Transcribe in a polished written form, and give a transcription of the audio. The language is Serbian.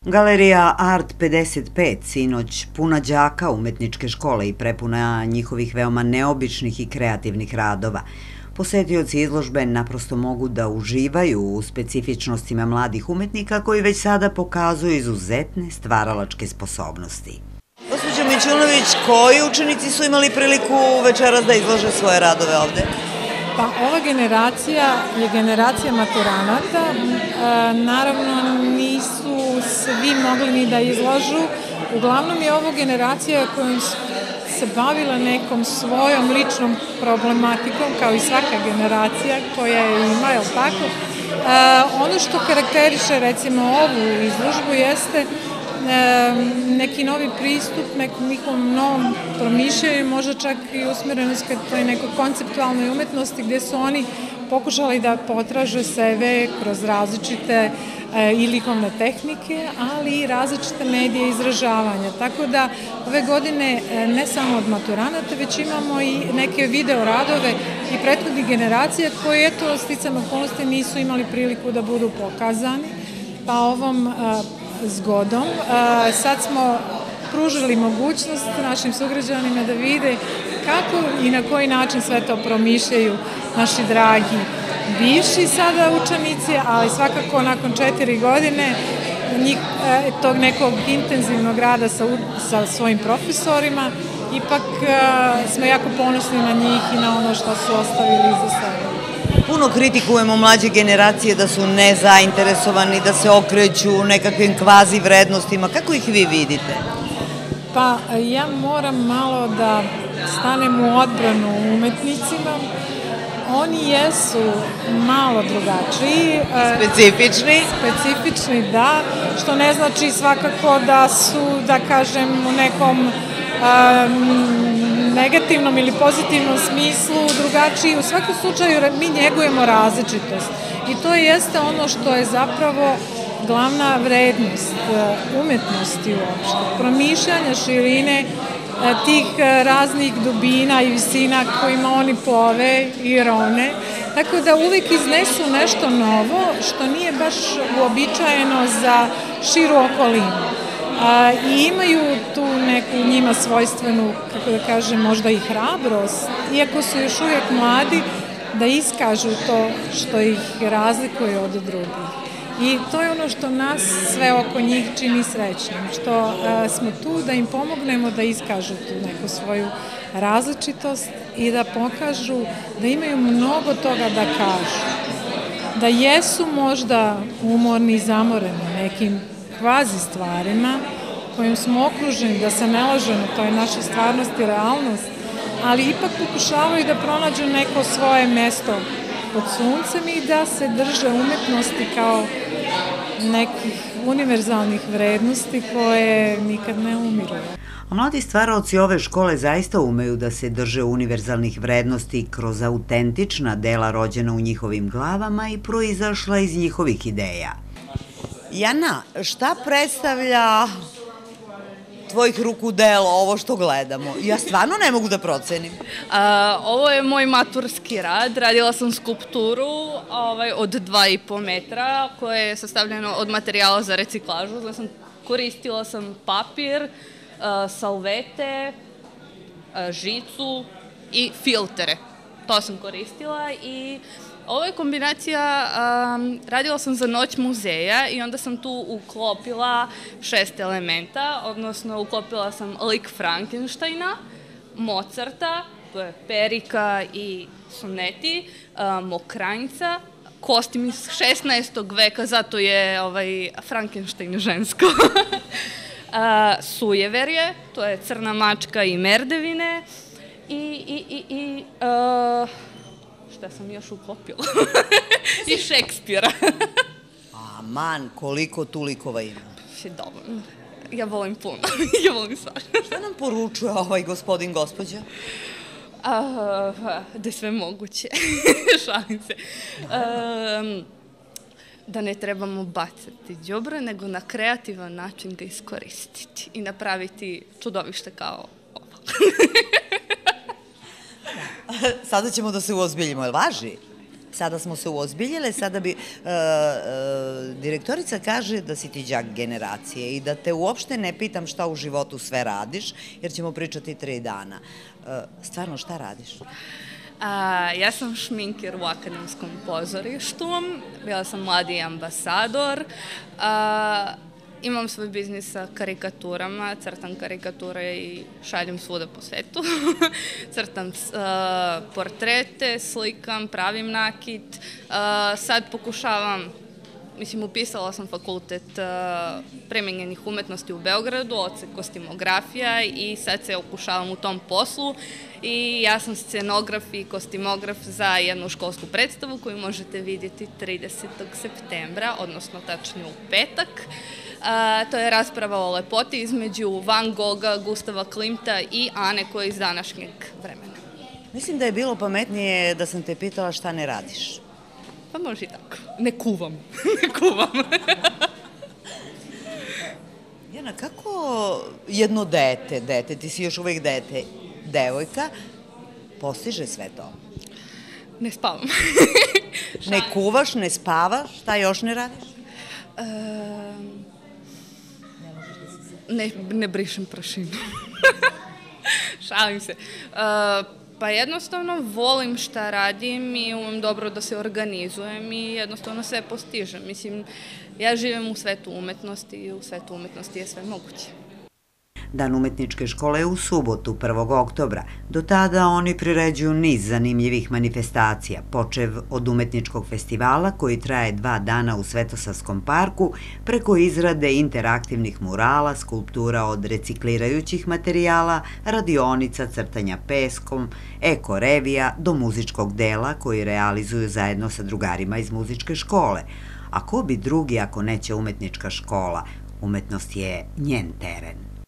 Galerija Art 55, sinoć puna đaka umetničke škole i prepuna njihovih veoma neobičnih i kreativnih radova. Posetioci izložbe naprosto mogu da uživaju u specifičnostima mladih umetnika koji već sada pokazuju izuzetne stvaralačke sposobnosti. Gospođo Mićunović, koji učenici su imali priliku večeras da izlože svoje radove ovde? Pa ova generacija je generacija maturanata. Naravno nisu svi mogli ni da izlažu. Uglavnom je ovo generacija kojom se bavila nekom svojom ličnom problematikom, kao i svaka generacija koja je ima, je li tako? Ono što karakteriše recimo ovu izložbu jeste neki novi pristup, nekom njihovom novom promišljanju, možda čak i usmjerenost ka toj nekoj konceptualnoj umetnosti gde su oni pokušali da potraže sebe kroz različite i likovne tehnike, ali i različite medije izražavanja. Tako da ove godine ne samo od maturanata, već imamo i neke video radove i prethodnih generacija koje, eto, sticam okolnosti nisu imali priliku da budu pokazani, pa ovom zgodom. Sad smo pružili mogućnost našim sugrađanima da vide kako i na koji način sve to promišljaju naši dragi bivši sada učenici, ali svakako nakon 4 godine tog nekog intenzivnog rada sa svojim profesorima, ipak smo jako ponosni na njih i na ono što su ostavili iza sebe. Puno kritikujemo mlađe generacije da su nezainteresovani, da se okreću nekakvim kvazi vrednostima. Kako ih vi vidite? Pa ja moram malo da stanem u odbranu umetnicima. Oni jesu malo drugačiji. Specifični? Specifični, da, što ne znači svakako da su, da kažem, u nekom negativnom ili pozitivnom smislu drugačiji. U svakom slučaju mi njegujemo različitost i to jeste ono što je zapravo glavna vrednost umetnosti uopšte. Promišljanja širine tih raznih dubina i visina kojima oni plove i rone. Tako da uvek iznesu nešto novo što nije baš uobičajeno za širu okolinu. I imaju tu neku njima svojstvenu, kako da kažem, možda i hrabrost, iako su još uvijek mladi, da iskažu to što ih razlikuje od drugih. I to je ono što nas sve oko njih čini srećnim, što smo tu da im pomognemo da iskažu tu neku svoju različitost i da pokažu da imaju mnogo toga da kažu. Da jesu možda umorni i zamoreni nekim kvazi stvarima kojim smo okruženi, da se ne lažemo, to je naša stvarnost i realnost, ali ipak pokušavaju da pronađu neko svoje mesto pod suncem i da se drže umetnosti kao nekih univerzalnih vrednosti koje nikad ne umiru. A mladi stvaraoci ove škole zaista umeju da se drže univerzalnih vrednosti kroz autentična dela rođena u njihovim glavama i proizašla iz njihovih ideja. Jana, šta predstavlja tvojih ruku delo, ovo što gledamo? Ja stvarno ne mogu da procenim. Ovo je moj maturski rad. Radila sam skulpturu od 2,5 metra koje je sastavljeno od materijala za reciklažu. Znači, koristila sam papir, salvete, žicu i filtere. To sam koristila i ovo je kombinacija, radila sam za Noć muzeja i onda sam tu uklopila 6 elementa, odnosno uklopila sam lik Frankensteina, Mozarta, to je perika i soneti, Mokranjca, kostim iz 16. veka, zato je Frankenstein žensko. Sujeverje, to je Crna mačka i merdevine i šta sam još uklopila? I Šekspira. Aman, koliko tu likova ima? Dovoljno. Ja volim puno. Ja volim svašta. Šta nam poručuje ovaj gospodin, gospođa? Da je sve moguće. Šalim se. Da ne trebamo bacati đubre, nego na kreativan način ga iskoristiti i napraviti čudovište kao ovo. Sada ćemo da se uozbiljimo, jel važi? Sada smo se uozbiljile, sada bi direktorica kaže da si ti đak generacije i da te uopšte ne pitam šta u životu sve radiš, jer ćemo pričati 3 dana. Stvarno, šta radiš? Ja sam šminker u Akademskom pozorištu, bila sam mladi ambasador, imam svoj biznis sa karikaturama, crtam karikature i šaljem svuda po svetu. Crtam portrete, slikam, pravim nakit. Sad pokušavam, upisala sam fakultet primenjenih umetnosti u Beogradu, odsek kostimografija i sad se okušavam u tom poslu. I ja sam scenograf i kostimograf za jednu školsku predstavu koju možete vidjeti 30. septembra, odnosno tačnije u petak. To je rasprava o lepoti između Van Gogha, Gustava Klimta i Ane koja je iz današnjeg vremena. Mislim da je bilo pametnije da sam te pitala šta ne radiš. Pa može i tako. Ne kuvam. Ne kuvam. Jana, kako jedno dete, ti si još uvijek dete, devojka, postiže sve to? Ne spavam. Ne kuvaš, ne spavaš, šta još ne radiš? Ne brišem prašinu. Šalim se. Pa jednostavno volim šta radim i umem dobro da se organizujem i jednostavno sve postižem. Mislim, ja živim u svetu umetnosti i u svetu umetnosti je sve moguće. Dan umetničke škole je u subotu, 1. oktobra. Do tada oni priređuju niz zanimljivih manifestacija, počev od umetničkog festivala koji traje 2 dana u Svetosavskom parku, preko izrade interaktivnih murala, skulptura od reciklirajućih materijala, radionica, crtanja peskom, eko-revija, do muzičkog dela koji realizuju zajedno sa drugarima iz muzičke škole. A ko bi drugi ako neće umetnička škola? Umetnost je njen teren.